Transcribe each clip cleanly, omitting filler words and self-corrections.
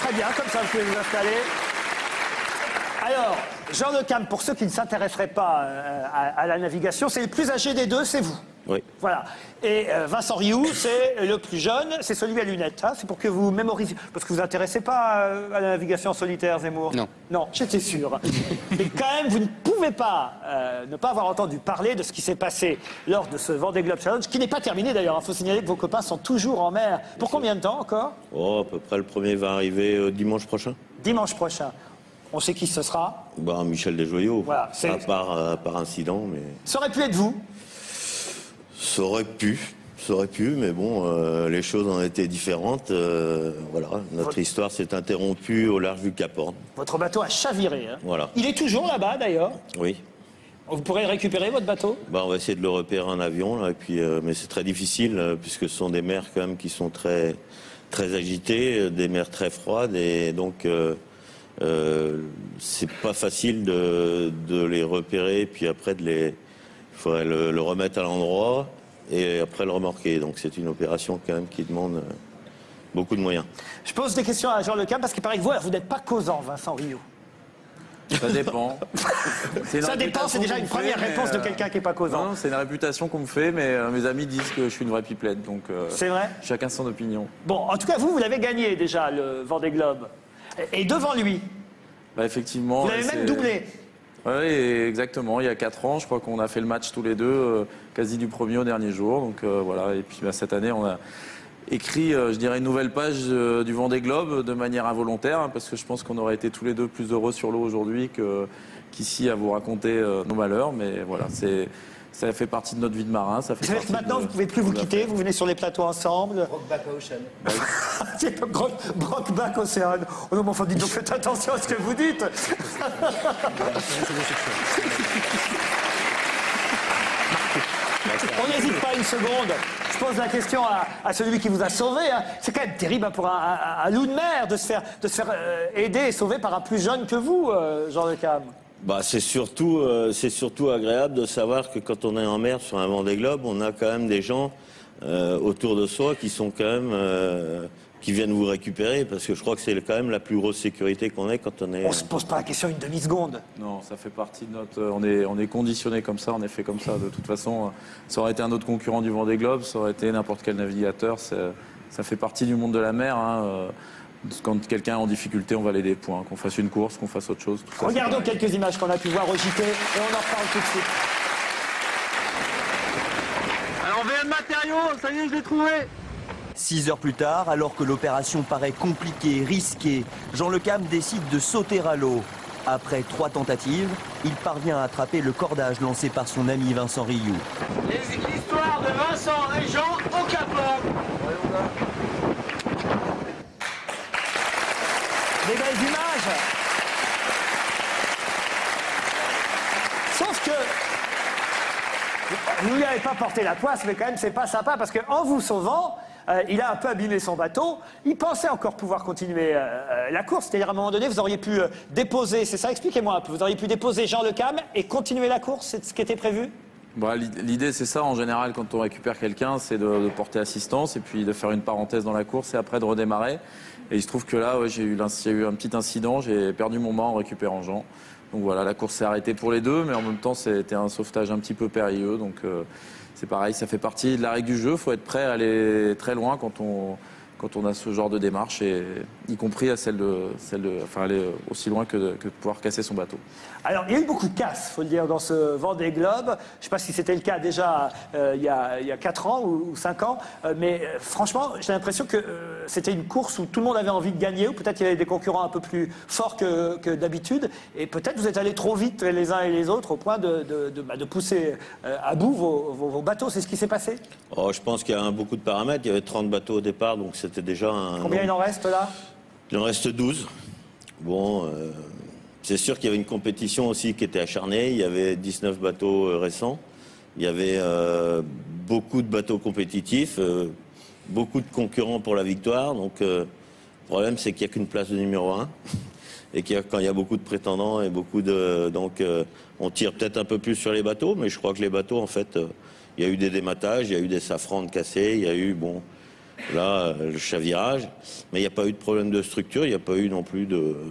très bien, comme ça vous pouvez vous installer. Alors, Jean Le Cam, pour ceux qui ne s'intéresseraient pas à la navigation, c'est le plus âgé des deux, c'est vous. Oui. Voilà. Et Vincent Rioux, c'est le plus jeune, c'est celui à lunettes. Hein, c'est pour que vous mémorisez. Parce que vous vous intéressez pas à la navigation en solitaire, Zemmour? Non. Non, j'étais sûr. Mais quand même, vous ne pouvez pas ne pas avoir entendu parler de ce qui s'est passé lors de ce Vendée Globe Challenge, qui n'est pas terminé d'ailleurs. Il faut signaler que vos copains sont toujours en mer. Pour combien de temps encore? Oh, à peu près le premier va arriver dimanche prochain. Dimanche prochain. On sait qui ce sera? Bah, Michel Desjoyaux. Voilà, par incident, mais... Ça aurait pu être vous? Ça aurait pu, mais bon, les choses ont été différentes. Voilà, notre histoire s'est interrompue au large du Cap Horn. Votre bateau a chaviré. Hein. Voilà. Il est toujours là-bas, d'ailleurs. Oui. Vous pourrez récupérer votre bateau? Bah, on va essayer de le repérer en avion, là, et puis, mais c'est très difficile, puisque ce sont des mers quand même qui sont très, très agitées, des mers très froides, et donc c'est pas facile de les repérer, puis après il faudrait le remettre à l'endroit et après le remorquer. Donc c'est une opération quand même qui demande beaucoup de moyens. Je pose des questions à Jean Le Cam parce qu'il paraît que vous n'êtes pas causant, Vincent Rioux. Ça dépend. Ça dépend, c'est déjà une première réponse de quelqu'un qui n'est pas causant. C'est une réputation qu'on me fait, mais mes amis disent que je suis une vraie pipelette. Donc c'est vrai? Chacun son opinion. Bon, en tout cas, vous l'avez gagné déjà, le Vendée Globe. Et devant lui. Bah, effectivement. Vous l'avez même doublé. Oui, exactement. Il y a 4 ans, je crois qu'on a fait le match tous les deux, quasi du premier au dernier jour. Donc voilà. Et puis cette année, on a écrit, je dirais, une nouvelle page du Vendée Globe de manière involontaire, hein, parce que je pense qu'on aurait été tous les deux plus heureux sur l'eau aujourd'hui qu'ici à vous raconter nos malheurs. Mais voilà, ça fait partie de notre vie de marin. Ça fait partie maintenant, vous ne pouvez plus vous quitter, vous venez sur les plateaux ensemble. Brokeback Ocean. C'est Brokeback Ocean. Oh non, mais enfin, dites donc, faites attention à ce que vous dites. On n'hésite pas une seconde. Je pose la question à celui qui vous a sauvé. Hein. C'est quand même terrible pour un loup de mer de se faire aider et sauver par un plus jeune que vous, Jean Le Cam. Bah, c'est surtout agréable de savoir que quand on est en mer sur un Vendée Globe, on a quand même des gens autour de soi qui sont quand même qui viennent vous récupérer, parce que je crois que c'est quand même la plus grosse sécurité qu'on ait quand on est... On se pose pas la question une demi-seconde. Non, ça fait partie de notre... On est conditionné comme ça, on est fait comme ça. De toute façon, ça aurait été un autre concurrent du Vendée Globe, ça aurait été n'importe quel navigateur. Ça fait partie du monde de la mer. Hein. Quand quelqu'un est en difficulté, on va l'aider, point. Qu'on fasse une course, qu'on fasse autre chose. Tout ça, regardons quelques images qu'on a pu voir au JT et on en reparle tout de suite. Alors, VM matériaux, ça y est, je l'ai trouvé. 6 heures plus tard, alors que l'opération paraît compliquée, risquée, Jean Le Cam décide de sauter à l'eau. Après 3 tentatives, il parvient à attraper le cordage lancé par son ami Vincent Rioux. L'histoire de Vincent et Jean au Cap Horn. Des belles images. Sauf que vous ne lui avez pas porté la poisse, mais quand même c'est pas sympa parce qu'en vous sauvant, il a un peu abîmé son bateau. Il pensait encore pouvoir continuer la course. C'est-à-dire à un moment donné, vous auriez pu déposer, c'est ça, expliquez-moi un peu, vous auriez pu déposer Jean Le Cam et continuer la course, c'est ce qui était prévu? Bah, l'idée, c'est ça. En général, quand on récupère quelqu'un, c'est de porter assistance et puis de faire une parenthèse dans la course et après de redémarrer. Et il se trouve que là, ouais, il y a eu un petit incident. J'ai perdu mon mât en récupérant Jean. Donc voilà, la course s'est arrêtée pour les deux, mais en même temps, c'était un sauvetage un petit peu périlleux. Donc c'est pareil, ça fait partie de la règle du jeu. Il faut être prêt à aller très loin quand on a ce genre de démarche, et y compris à enfin, aller aussi loin que de pouvoir casser son bateau. Alors, il y a eu beaucoup de casses, il faut le dire, dans ce Vendée Globe. Je ne sais pas si c'était le cas déjà il y a 4 ans ou 5 ans, mais franchement, j'ai l'impression que c'était une course où tout le monde avait envie de gagner, ou peut-être il y avait des concurrents un peu plus forts que d'habitude, et peut-être vous êtes allés trop vite les uns et les autres au point de pousser à bout vos bateaux. C'est ce qui s'est passé? Oh, je pense qu'il y a beaucoup de paramètres. Il y avait 30 bateaux au départ, donc c'était déjà un... Combien il en reste là? Il en reste 12. Bon, c'est sûr qu'il y avait une compétition aussi qui était acharnée. Il y avait 19 bateaux récents. Il y avait beaucoup de bateaux compétitifs, beaucoup de concurrents pour la victoire. Donc, le problème, c'est qu'il n'y a qu'une place de numéro 1. Et quand il y a beaucoup de prétendants et beaucoup de... Donc, on tire peut-être un peu plus sur les bateaux, mais je crois que les bateaux, en fait, il y a eu des dématages, il y a eu des safrans de cassés, il y a eu, bon... là, le chavirage. Mais il n'y a pas eu de problème de structure, il n'y a pas eu non plus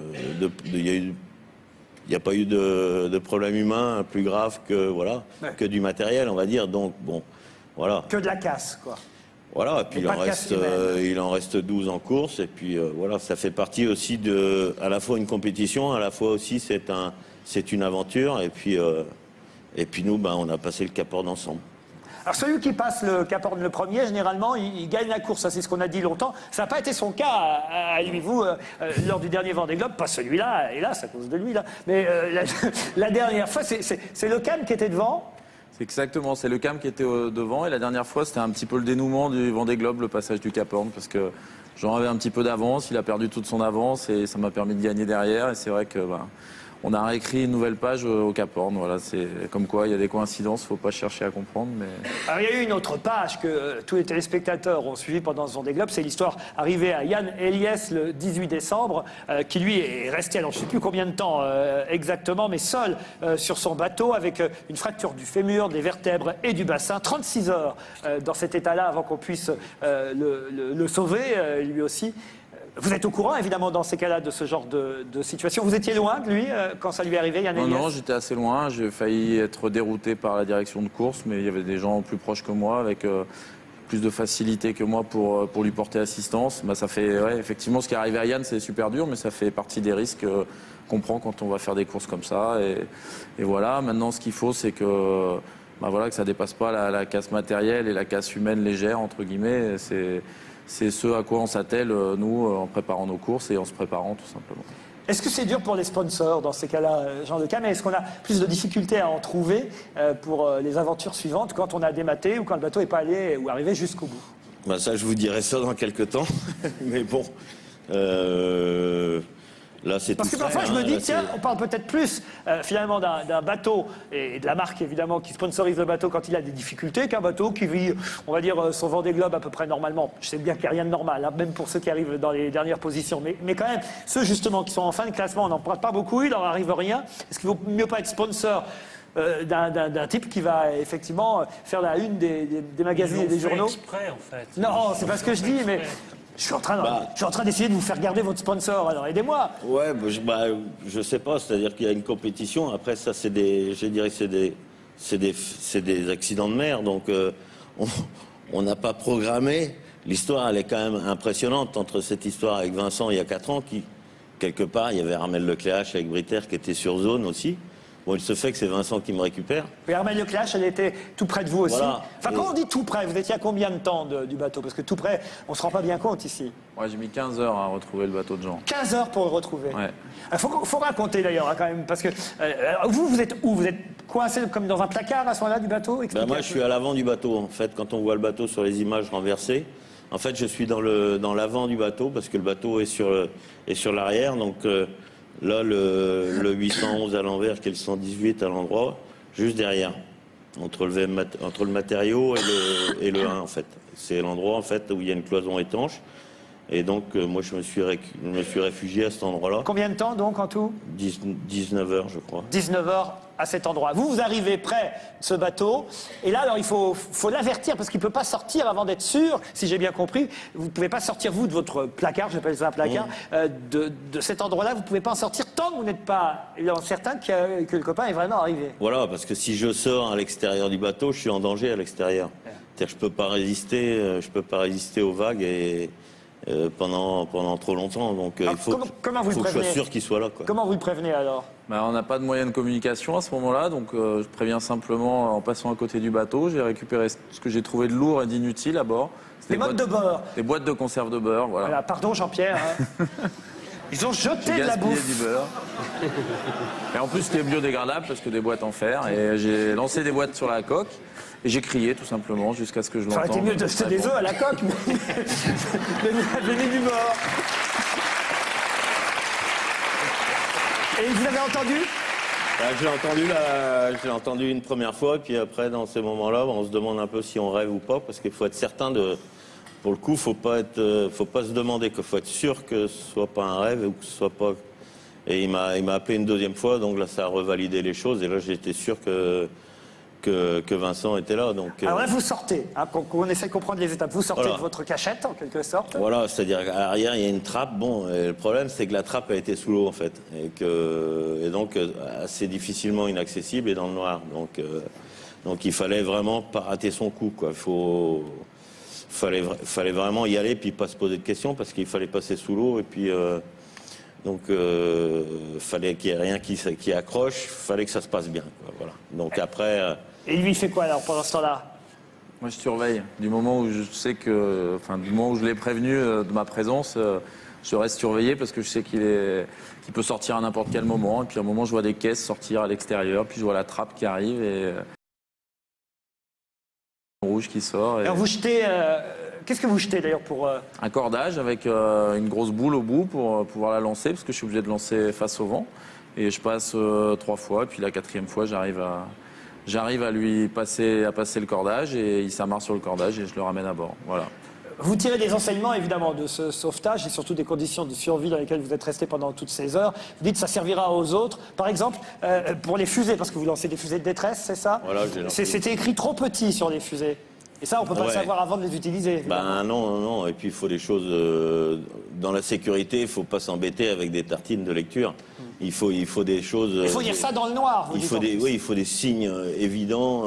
il n'y a pas eu de problème humain plus grave que, voilà, que du matériel, on va dire. Donc, bon, voilà. Que de la casse, quoi. Voilà, et puis il en reste 12 en course. Et puis, voilà, ça fait partie aussi à la fois une compétition, à la fois aussi c'est une aventure. Et puis nous, ben, on a passé le Cap Horn ensemble. Alors celui qui passe le Cap Horn le premier, généralement, il gagne la course. Ça, c'est ce qu'on a dit longtemps. Ça n'a pas été son cas à lui. Vous, lors du dernier Vendée Globe, pas celui-là, hélas, à cause de lui, là. Mais la dernière fois, c'est Le Cam qui était devant. C'est exactement, c'est Le Cam qui était devant. Et la dernière fois, c'était un petit peu le dénouement du Vendée Globe, le passage du Cap Horn, parce que j'en avais un petit peu d'avance. Il a perdu toute son avance et ça m'a permis de gagner derrière. Et c'est vrai que... on a réécrit une nouvelle page au Cap Horn. Voilà, c'est comme quoi il y a des coïncidences, il ne faut pas chercher à comprendre. Mais... Alors, il y a eu une autre page que tous les téléspectateurs ont suivi pendant ce Vendée Globe, c'est l'histoire arrivée à Jan Eliès le 18 décembre, qui lui est resté, alors je ne sais plus combien de temps exactement, mais seul sur son bateau avec une fracture du fémur, des vertèbres et du bassin. 36 heures dans cet état-là avant qu'on puisse le sauver, lui aussi. Vous êtes au courant, évidemment, dans ces cas-là, de ce genre de situation. Vous étiez loin de lui quand ça lui est arrivé, Jan Eliès ? Non, j'étais assez loin. J'ai failli être dérouté par la direction de course, mais il y avait des gens plus proches que moi, avec plus de facilité que moi pour lui porter assistance. Bah, ça fait, ouais, effectivement, ce qui est arrivé à Yann, c'est super dur, mais ça fait partie des risques qu'on prend quand on va faire des courses comme ça. Et voilà, maintenant, ce qu'il faut, c'est que, bah, voilà, que ça ne dépasse pas la casse matérielle et la casse humaine légère, entre guillemets. C'est ce à quoi on s'attelle, nous, en préparant nos courses et en se préparant, tout simplement. Est-ce que c'est dur pour les sponsors, dans ces cas-là, Jean Le Cam ? Est-ce qu'on a plus de difficultés à en trouver pour les aventures suivantes quand on a dématé ou quand le bateau n'est pas allé ou arrivé jusqu'au bout ? Ben ça, je vous dirai ça dans quelques temps. Mais bon... Là, c'est parce que parfois, je me dis, tiens, on parle peut-être plus finalement d'un bateau et de la marque, évidemment, qui sponsorise le bateau quand il a des difficultés, qu'un bateau qui vit, on va dire, son Vendée Globe à peu près normalement. Je sais bien qu'il n'y a rien de normal, hein, même pour ceux qui arrivent dans les dernières positions. Mais quand même, ceux justement qui sont en fin de classement, on n'en parle pas beaucoup, il leur arrive rien. Est-ce qu'il vaut mieux pas être sponsor d'un type qui va effectivement faire la une des magazines et des journaux ? Exprès, en fait. Non, c'est pas ce que je dis, mais... Je suis en train d'essayer de vous faire garder votre sponsor, alors aidez-moi. Ouais, je sais pas, c'est-à-dire qu'il y a une compétition. Après, ça, je dirais que c'est des accidents de mer, donc on n'a pas programmé. L'histoire, elle est quand même impressionnante entre cette histoire avec Vincent il y a 4 ans, qui, quelque part, il y avait Armel Lecléache avec Britter qui était sur zone aussi. Bon, il se fait que c'est Vincent qui me récupère. Et Armel Lecléache, elle était tout près de vous aussi. Voilà. Enfin, quand on dit tout près, vous étiez à combien de temps du bateau ? Parce que tout près, on ne se rend pas bien compte ici. Ouais, j'ai mis 15 heures à retrouver le bateau de Jean. 15 heures pour le retrouver. Ouais. Il faut raconter d'ailleurs, hein, quand même, parce que vous êtes où ? Vous êtes coincé comme dans un placard à ce moment-là du bateau ? Moi, je suis à l'avant du bateau, en fait, quand on voit le bateau sur les images renversées. En fait, je suis dans l'avant du bateau, parce que le bateau est sur l'arrière, donc... Là, le 811 à l'envers, qui est le 118 à l'endroit, juste derrière, entre le matériau et le 1, en fait. C'est l'endroit, en fait, où il y a une cloison étanche. Et donc, moi, je me suis réfugié à cet endroit-là. Combien de temps, donc, en tout ? 19 heures, je crois. 19 heures à cet endroit. Vous arrivez près de ce bateau, et là, alors, il faut l'avertir, parce qu'il ne peut pas sortir avant d'être sûr, si j'ai bien compris. Vous ne pouvez pas sortir, vous, de votre placard, j'appelle ça un placard, de cet endroit-là, vous ne pouvez pas en sortir tant que vous n'êtes pas certain que le copain est vraiment arrivé. Voilà, parce que si je sors à l'extérieur du bateau, je suis en danger à l'extérieur. C'est-à-dire que je ne peux pas résister aux vagues et... pendant trop longtemps, donc il faut que je sois sûr qu'il soit là, quoi. Comment vous le prévenez alors ? On n'a pas de moyen de communication à ce moment-là, donc je préviens simplement en passant à côté du bateau. J'ai récupéré ce que j'ai trouvé de lourd et d'inutile à bord. Des boîtes de beurre. Des boîtes de conserve de beurre, voilà. Voilà, pardon Jean-Pierre. Hein. Ils ont jeté de la bouffe. Du beurre. Et en plus, c'était biodégradable parce que des boîtes en fer. Et j'ai lancé des boîtes sur la coque. Et j'ai crié tout simplement jusqu'à ce que je l'entende. Ça aurait été mieux de jeter des œufs à la coque, mais venez du bord. Et vous avez entendu ? Je l'ai entendu une première fois, puis après, dans ces moments-là, on se demande un peu si on rêve ou pas, parce qu'il faut être certain de... Pour le coup, faut pas se demander, qu'il faut être sûr que ce soit pas un rêve ou que ce soit pas... Et il m'a appelé une deuxième fois, donc là, ça a revalidé les choses, et là, j'étais sûr que que Vincent était là. Donc, Alors là, vous sortez, hein, qu'on essaie de comprendre les étapes. Vous sortez voilà. de votre cachette, en quelque sorte. Voilà, c'est-à-dire qu'à l'arrière, il y a une trappe. Bon, et le problème, c'est que la trappe a été sous l'eau, en fait. Et donc, assez difficilement inaccessible et dans le noir. Donc il fallait vraiment pas rater son coup, quoi. Fallait vraiment y aller, puis pas se poser de questions, parce qu'il fallait passer sous l'eau. Et puis, fallait qu'il n'y ait rien qui accroche. Fallait que ça se passe bien, quoi, voilà. Donc après... Et lui, il fait quoi, alors, pendant ce temps-là? Moi, je surveille. Du moment où je sais que, enfin, du moment où je l'ai prévenu de ma présence, je reste surveillé parce que je sais qu'il peut sortir à n'importe quel moment. Et puis à un moment, je vois des caisses sortir à l'extérieur, puis je vois la trappe qui arrive et rouge qui sort. Alors vous jetez... Qu'est-ce que vous jetez d'ailleurs pour... Un cordage avec une grosse boule au bout pour pouvoir la lancer, parce que je suis obligé de lancer face au vent. Et je passe 3 fois, et puis la 4e fois, j'arrive à lui passer le cordage, et il s'amarre sur le cordage et je le ramène à bord. Voilà. Vous tirez des enseignements évidemment de ce sauvetage et surtout des conditions de survie dans lesquelles vous êtes resté pendant toutes ces heures. Vous dites que ça servira aux autres. Par exemple, pour les fusées, parce que vous lancez des fusées de détresse, c'est ça? Voilà, j'ai lancé. C'était écrit trop petit sur les fusées. Et ça, on ne peut pas le savoir avant de les utiliser. Ben non. Et puis il faut des choses... dans la sécurité, il ne faut pas s'embêter avec des tartines de lecture. Il faut des choses... Il faut lire ça dans le noir, vous dites. Oui, il faut des signes évidents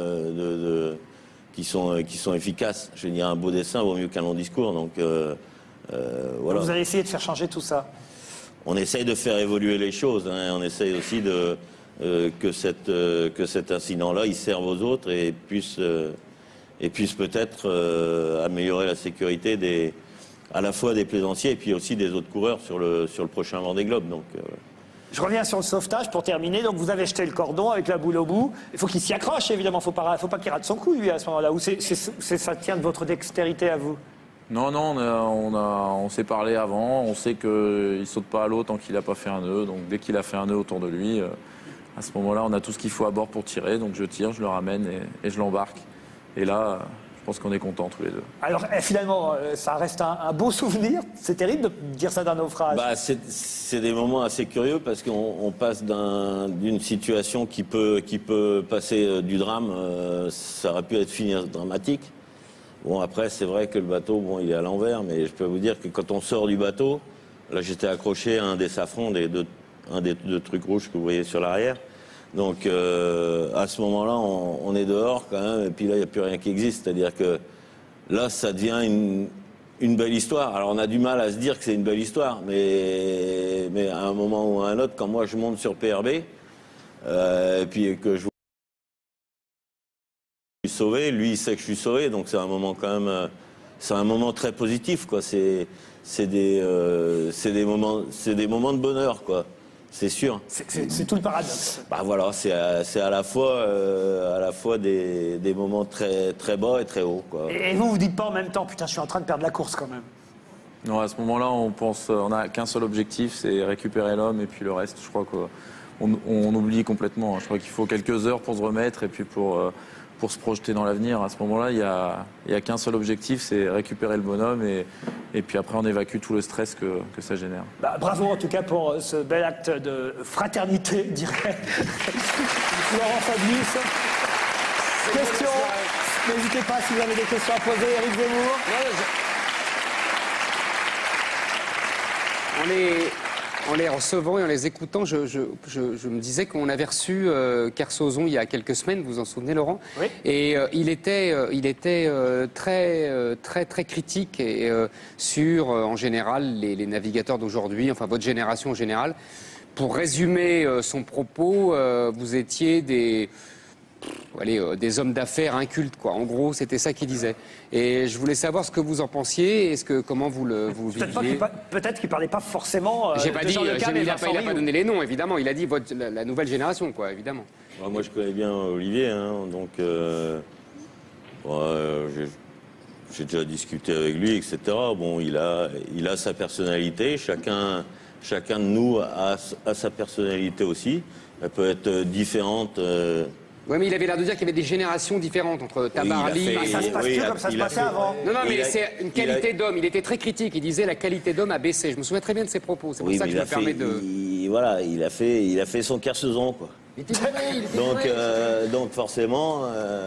qui sont efficaces. Je veux dire, un beau dessin vaut mieux qu'un long discours. Donc, voilà. Vous allez essayer de faire changer tout ça. On essaye de faire évoluer les choses. Hein. On essaye aussi que cet incident-là, il serve aux autres et puisse peut-être améliorer la sécurité à la fois des plaisanciers et puis aussi des autres coureurs sur le prochain Vendée Globe. Donc, Je reviens sur le sauvetage pour terminer. Donc vous avez jeté le cordon avec la boule au bout. Il faut qu'il s'y accroche, évidemment. Il ne faut pas qu'il rate son coup, lui, à ce moment-là. Ou ça tient de votre dextérité à vous? Non, on s'est parlé avant. On sait qu'il ne saute pas à l'eau tant qu'il n'a pas fait un nœud. Donc dès qu'il a fait un nœud autour de lui, à ce moment-là, on a tout ce qu'il faut à bord pour tirer. Donc je tire, je le ramène et je l'embarque. Et là, je pense qu'on est contents tous les deux. Alors finalement, ça reste un beau souvenir. C'est terrible de dire ça d'un naufrage. Bah, c'est des moments assez curieux parce qu'on passe d'une situation qui peut passer du drame. Ça aurait pu être fini dramatique. Bon, après, c'est vrai que le bateau, bon, il est à l'envers, mais je peux vous dire que quand on sort du bateau, là, j'étais accroché à un des safrans, un des 2 trucs rouges que vous voyez sur l'arrière. Donc, à ce moment-là, on est dehors quand même, et puis là, il n'y a plus rien qui existe. C'est-à-dire que là, ça devient une belle histoire. Alors, on a du mal à se dire que c'est une belle histoire, mais à un moment ou à un autre, quand moi, je monte sur PRB, et puis que je suis sauvé, lui, il sait que je suis sauvé, donc c'est un moment quand même... c'est un moment très positif, quoi. C'est des moments de bonheur, quoi. C'est sûr. C'est tout le paradoxe. Bah voilà, c'est à la fois des moments très, très bas et très hauts, quoi. Et vous dites pas en même temps, putain, je suis en train de perdre la course quand même. Non, à ce moment-là, on n'a qu'un seul objectif, c'est récupérer l'homme, et puis le reste, je crois qu'on oublie complètement. Je crois qu'il faut quelques heures pour se remettre, et puis pour se projeter dans l'avenir. À ce moment-là, il y a qu'un seul objectif, c'est récupérer le bonhomme, et puis après, on évacue tout le stress que ça génère. Bah, bravo en tout cas pour ce bel acte de fraternité, dirait Laurent Fabius. Questions? N'hésitez pas si vous avez des questions à poser. Éric Zemmour. En les recevant et en les écoutant, je me disais qu'on avait reçu Kersozon il y a quelques semaines, vous vous en souvenez, Laurent? Oui. Et il était très critique sur, en général, les navigateurs d'aujourd'hui, enfin votre génération en général. Pour résumer son propos, vous étiez des hommes d'affaires incultes, quoi. En gros, c'était ça qu'il disait. Et je voulais savoir ce que vous en pensiez, comment vous viviez. Peut-être qu'il parlait pas forcément J'ai pas dit, Jean Le Cam et il a Vincent pas Rioux. donné les noms, évidemment. Il a dit la nouvelle génération, quoi, évidemment. Moi, je connais bien Olivier, hein, donc j'ai déjà discuté avec lui, etc. Bon, il a sa personnalité. Chacun de nous a sa personnalité aussi. Elle peut être différente. Oui, mais il avait l'air de dire qu'il y avait des générations différentes entre Tabarly... Ça se passe plus comme ça se passait avant. Non, mais c'est une qualité d'homme. Il était très critique. Il disait la qualité d'homme a baissé. Je me souviens très bien de ses propos. C'est pour ça que je me permets de... Il a fait son Kersozon, quoi. Donc forcément,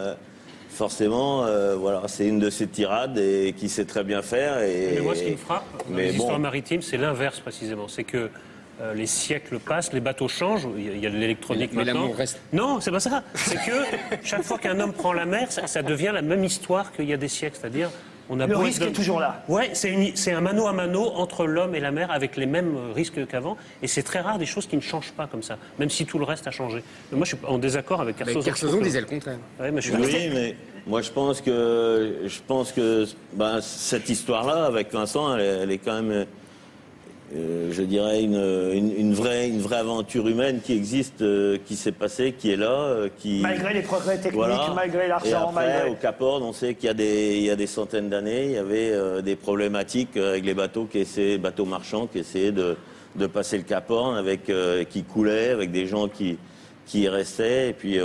voilà, c'est une de ses tirades et qui sait très bien faire. Mais moi, ce qui me frappe dans les histoires maritimes, c'est l'inverse précisément. C'est que les siècles passent, les bateaux changent, il y a de l'électronique maintenant. Mais l'amour reste. Non, c'est pas ça. C'est que chaque fois qu'un homme prend la mer, ça devient la même histoire qu'il y a des siècles. C'est-à-dire, on a Le risque est toujours là. Ouais, c'est un mano à mano entre l'homme et la mer avec les mêmes risques qu'avant. Et c'est très rare des choses qui ne changent pas comme ça, même si tout le reste a changé. Mais moi, je suis en désaccord avec Kersozon. Kersozon disait le contraire. Ouais, mais je suis Oui, mais moi je pense que cette histoire-là avec Vincent, elle est quand même, je dirais, une vraie aventure humaine qui existe, qui s'est passée, qui est là, qui. Malgré les progrès techniques, Voilà. malgré Et l'argent, après, malgré. au Cap Horn, on sait qu'il y a des centaines d'années, il y avait des problématiques avec les bateaux bateaux marchands qui essayaient de passer le Cap Horn, qui coulaient, avec des gens qui y restaient, et puis.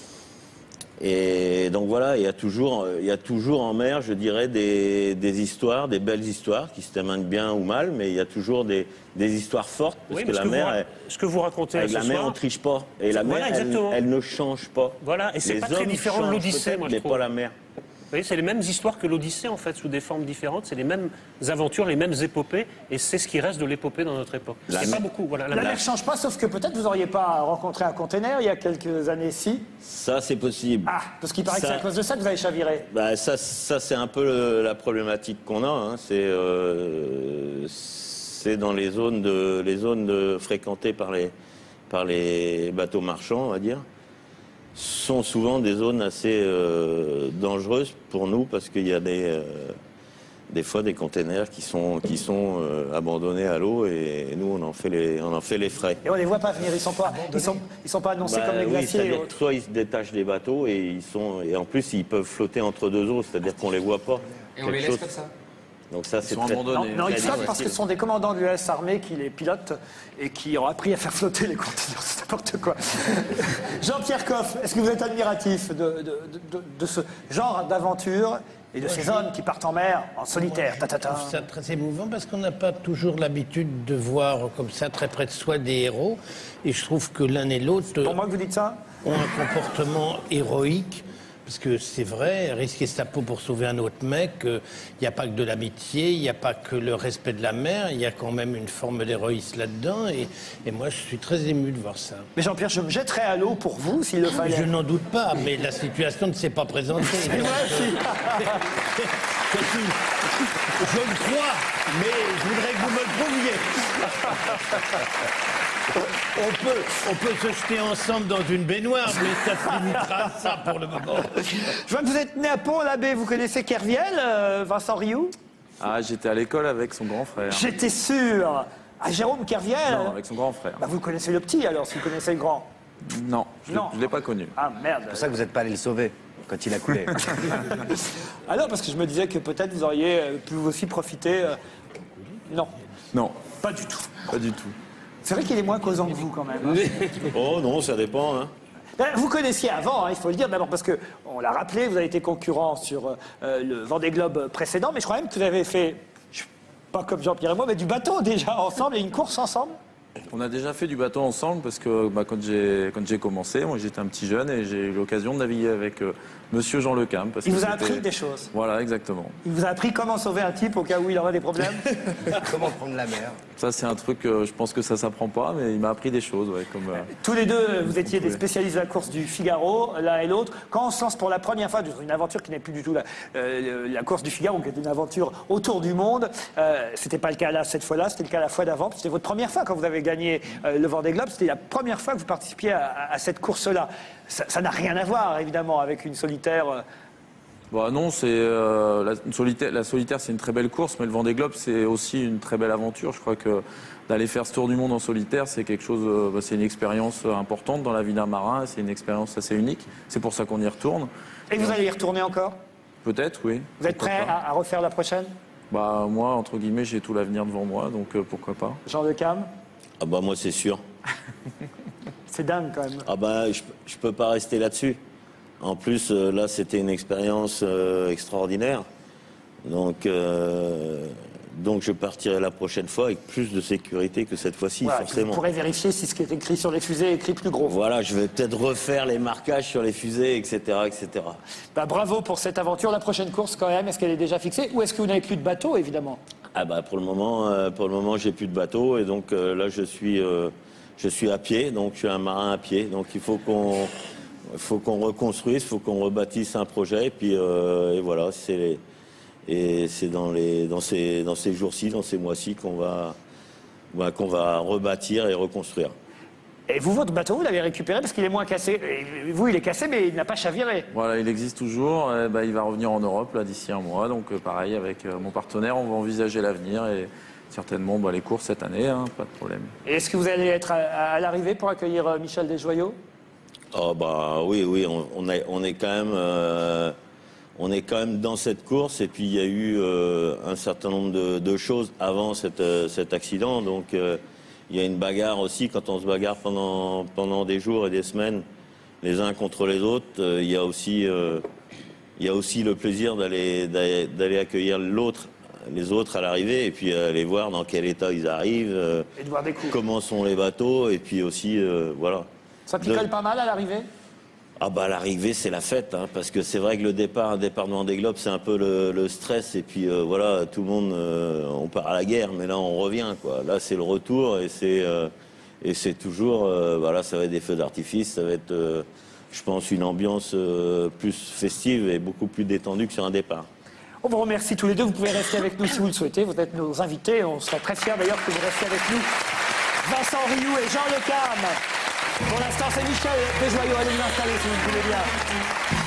Et donc voilà, il y a toujours en mer, je dirais, des histoires, des belles histoires qui se terminent bien ou mal, mais il y a toujours des histoires fortes, parce que la mer, ce que vous racontez avec ce la mer, soir, on triche pas. Et la mer, elle ne change pas. Voilà, et c'est Les pas très hommes différent de changent l'Odyssée, peut-être, moi, je mais trouve. pas la mer. Vous voyez, c'est les mêmes histoires que l'Odyssée, en fait, sous des formes différentes. C'est les mêmes aventures, les mêmes épopées, et c'est ce qui reste de l'épopée dans notre époque. C'est pas beaucoup. Voilà, La mer ne change pas, sauf que peut-être vous n'auriez pas rencontré un container il y a quelques années-ci. Ça, c'est possible. Ah, parce qu'il paraît que c'est à cause de ça que vous avez chaviré. Bah, ça c'est un peu la problématique qu'on a. Hein. C'est dans les zones fréquentées par les bateaux marchands, on va dire. Sont souvent des zones assez dangereuses pour nous parce qu'il y a des fois des containers qui sont abandonnés à l'eau et nous on en fait les frais. Et on les voit pas venir, ils sont pas annoncés comme les oui, glaciers. c'est-à-dire que soit ils se détachent des bateaux et en plus ils peuvent flotter entre deux eaux, c'est-à-dire qu'on les voit pas. Et on les laisse comme ça. Donc ça c'est sont très abandonnés. Non, ils très flottent parce que difficile. ce sont des commandants de l'US armée qui les pilotent et qui ont appris à faire flotter les conteneurs. C'est n'importe quoi. Jean-Pierre Coff, est-ce que vous êtes admiratif de ce genre d'aventure et de ces hommes qui partent en mer en solitaire? Je trouve ça très émouvant parce qu'on n'a pas toujours l'habitude de voir comme ça très près de soi des héros. Et je trouve que l'un et l'autre Pour moi que vous dites ça? ont un comportement héroïque. Parce que c'est vrai, risquer sa peau pour sauver un autre mec, il n'y a pas que de l'amitié, il n'y a pas que le respect de la mer, il y a quand même une forme d'héroïsme là-dedans. Et moi, je suis très ému de voir ça. Mais Jean-Pierre, je me jetterais à l'eau pour vous s'il le fallait. Je n'en doute pas, mais la situation ne s'est pas présentée. C'est vrai, si. Je le crois, mais je voudrais que vous me le prouviez. On peut se jeter ensemble dans une baignoire, mais ça se limitera à ça pour le moment. Je vois que vous êtes né à Pont-l'Abbé. Vous connaissez Kerviel, Vincent Rioux? Ah, j'étais à l'école avec son grand frère. J'étais sûr. Ah, Jérôme Kerviel? Non, avec son grand frère. Bah, vous connaissez le petit alors, si vous connaissez le grand. Non, je Non. ne l'ai pas connu. Ah merde. C'est pour ça que vous n'êtes pas allé le sauver quand il a coulé. Alors, parce que je me disais que peut-être vous auriez pu aussi profiter. Non, Non, pas du tout. pas du tout. C'est vrai qu'il est moins causant que vous quand même. Hein. Oh non, ça dépend. Hein. Vous connaissiez avant, hein, il faut le dire, d'abord parce qu'on l'a rappelé, vous avez été concurrent sur le Vendée Globe précédent, mais je crois même que vous avez fait, pas comme Jean-Pierre et moi, mais du bateau déjà ensemble et une course ensemble. On a déjà fait du bateau ensemble parce que quand j'ai commencé, moi j'étais un petit jeune et j'ai eu l'occasion de naviguer avec Monsieur Jean Lecam. Il vous a appris des choses. Voilà, exactement. Il vous a appris comment sauver un type au cas où il aurait des problèmes. Comment prendre la mer? Ça c'est un truc, je pense que ça s'apprend pas, mais il m'a appris des choses. Ouais, comme, Tous les deux, vous étiez des spécialistes de la course du Figaro, l'un et l'autre. Quand on se lance pour la première fois dans une aventure qui n'est plus du tout la course du Figaro, qui est une aventure autour du monde, c'était pas le cas là cette fois-là, c'était le cas la fois d'avant. C'était votre première fois quand vous avez gagné le Vendée Globe, c'était la première fois que vous participiez à cette course-là. Ça n'a rien à voir, évidemment, avec une solitaire. Bah non, c'est la solitaire, c'est une très belle course, mais le Vendée Globe, c'est aussi une très belle aventure. Je crois que d'aller faire ce tour du monde en solitaire, c'est quelque chose, c'est une expérience importante dans la vie d'un marin. C'est une expérience assez unique. C'est pour ça qu'on y retourne. Et vous allez y retourner encore? Peut-être, oui. Vous êtes Pourquoi prêt pas. à refaire la prochaine? Bah moi, entre guillemets, j'ai tout l'avenir devant moi, donc pourquoi pas. Jean Lecam? Ah bah moi c'est sûr. C'est dingue quand même. Ah bah je peux pas rester là-dessus. En plus là c'était une expérience extraordinaire. Donc Donc je partirai la prochaine fois avec plus de sécurité que cette fois-ci, Voilà, forcément. vous pourrez vérifier si ce qui est écrit sur les fusées est écrit plus gros. Voilà, je vais peut-être refaire les marquages sur les fusées, etc., etc. Bah, bravo pour cette aventure. La prochaine course, quand même, est-ce qu'elle est déjà fixée ou est-ce que vous n'avez plus de bateau, évidemment? Ah bah pour le moment, j'ai plus de bateau et donc là je suis à pied, donc je suis un marin à pied. Donc il faut qu'on reconstruise, il faut qu'on rebâtisse un projet et puis et voilà, c'est dans ces jours-ci, dans ces mois-ci qu'on va rebâtir et reconstruire. Et vous, votre bateau, vous l'avez récupéré parce qu'il est moins cassé. Et vous, il est cassé, mais il n'a pas chaviré. Voilà, il existe toujours. Il va revenir en Europe là d'ici un mois. Donc pareil, avec mon partenaire, on va envisager l'avenir et certainement les courses cette année, hein, pas de problème. Et est-ce que vous allez être à l'arrivée pour accueillir Michel Desjoyaux? Oh bah oui, on est quand même dans cette course et puis il y a eu un certain nombre de choses avant cet accident. Donc il y a une bagarre aussi, quand on se bagarre pendant des jours et des semaines, les uns contre les autres. Il y a aussi le plaisir d'aller accueillir les autres à l'arrivée et puis aller voir dans quel état ils arrivent, Et de voir des coups. comment sont les bateaux et puis aussi, voilà. Ça picole pas mal à l'arrivée? Ah bah l'arrivée c'est la fête, hein, parce que c'est vrai que un départ de Vendée Globe c'est un peu le stress et puis voilà, tout le monde, on part à la guerre mais là on revient quoi. Là c'est le retour et c'est toujours, voilà, ça va être des feux d'artifice, ça va être, je pense, une ambiance plus festive et beaucoup plus détendue que sur un départ. On vous remercie tous les deux, vous pouvez rester avec nous si vous le souhaitez, vous êtes nos invités, on serait très fiers d'ailleurs que vous restiez avec nous. Vincent Rioux et Jean Le Cam. Pour l'instant, c'est Michel Desjoyaux. Allez vous installer si vous le voulez bien.